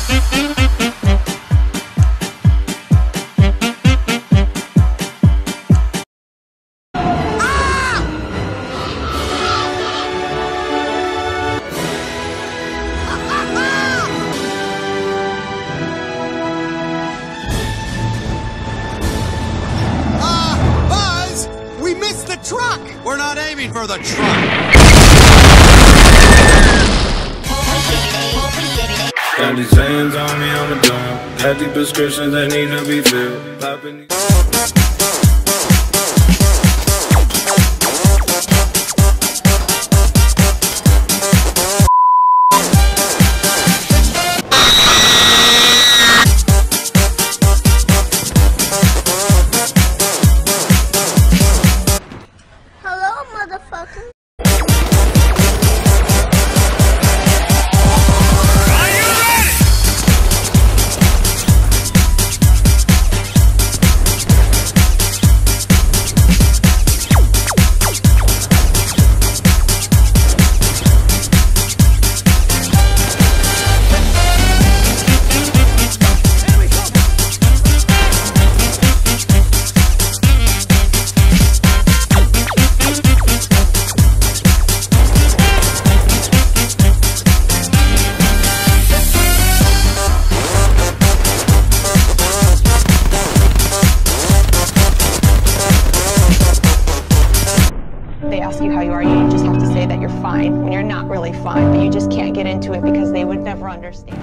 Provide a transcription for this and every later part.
Truck! We're not aiming for the truck! Got these hands on me, I'm a dog. Got these prescriptions that need to be filled. Popping They ask you how you are, you just have to say that you're fine when you're not really fine, but you just can't get into it because they would never understand.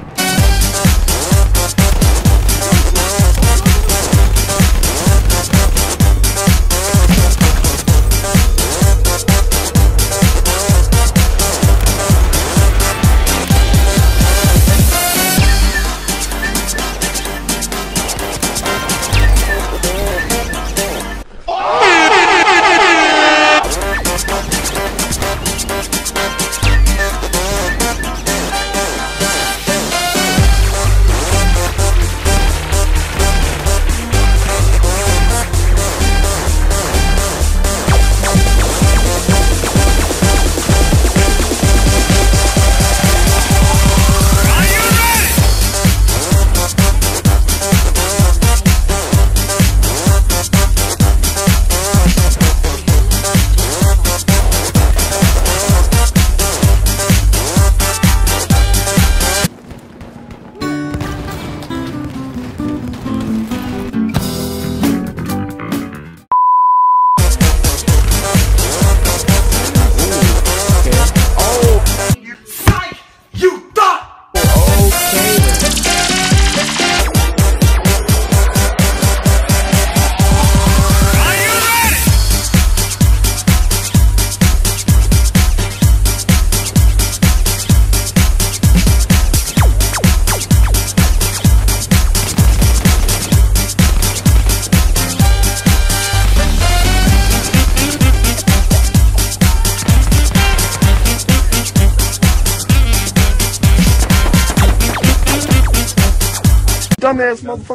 Dumbass motherfucker.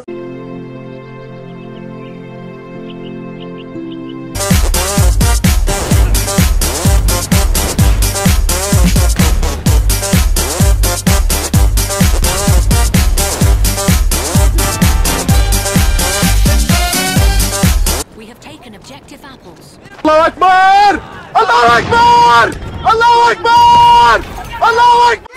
We have taken objective apples. Allahu Akbar! Allahu Akbar! Allahu Akbar! Allahu Akbar!